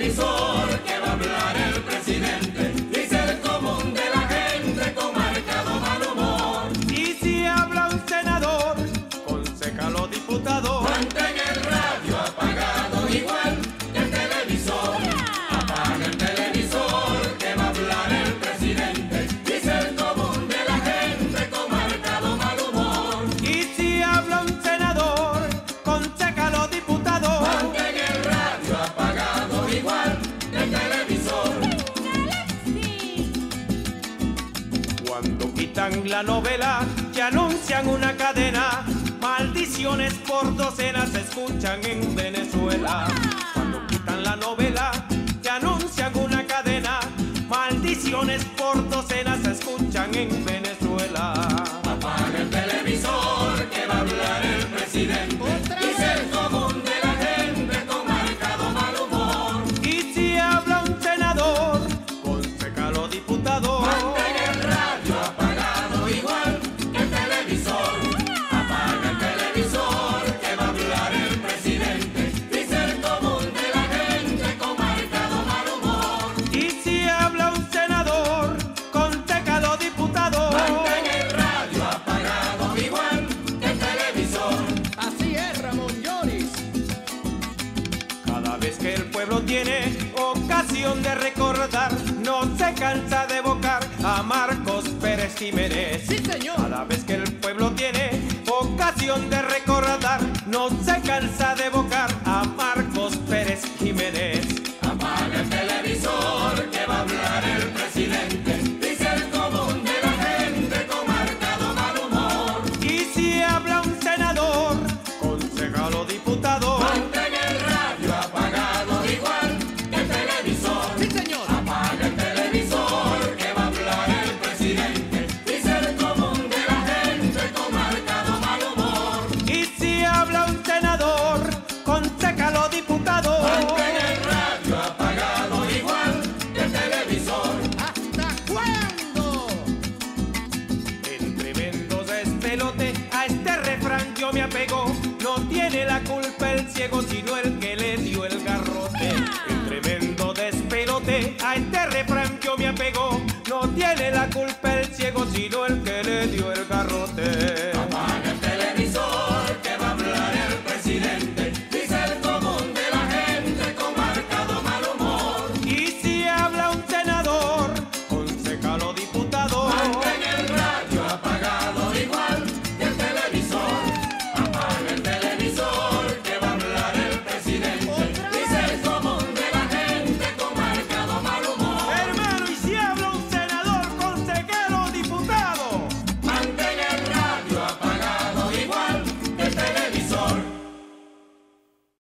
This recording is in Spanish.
televisor que va a hablar el presidente. Dice el común de la gente con marcado mal humor. Y si habla un senador, conseja a los diputados. Mantén el radio apagado igual que el televisor. Apaga el televisor que va a hablar el presidente. Dice el común de la gente con marcado mal humor. Y si habla un senador, conseja a los diputados. Mantén el radio apagado igual que el televisor. Cuando quitan la novela y anuncian una cadena, maldiciones por docenas se escuchan en Venezuela. Cuando quitan la novela y anuncian una cadena, maldiciones por docenas se escuchan en Venezuela. Apaga el televisor que va a hablar el presidente. Dice el común de la gente con marcado mal humor. Y si habla un senador, conseja a los diputados. Mantén el radio apagado igual que el televisor. Apaga el televisor que va a hablar el presidente. Dice el común de la gente con marcado mal humor. Y si habla un senador, conseja a los diputados. Mantén el radio apagado igual que el televisor. Así es, Ramón Lloris. Cada vez que el pueblo tiene ocasión de recordar, no se cansa de evocar a Marcos Pérez Jiménez. Sí, señor. Cada vez que el pueblo tiene ocasión de recordar, no se cansa de evocar a Marcos Pérez Jiménez. Apaga el televisor que va a hablar el presidente. Dice el común de la gente con marcado mal humor. Y si habla un senador, conseja a los diputados. Mantén el radio apagado igual que el televisor. Sí, señor. Apaga el televisor que va a hablar el presidente. Dice el común de la gente con marcado mal humor. Y si habla un senador, conseja a los diputados. Mantén el radio apagado igual que el televisor. ¿Hasta cuándo? En tremendo despelote a este refrán yo me apego. No tiene la culpa el ciego, sino el que le dio el garrote. En tremendo despelote a este refrán yo me apego. No tiene la culpa el ciego, sino el que le dio el garrote.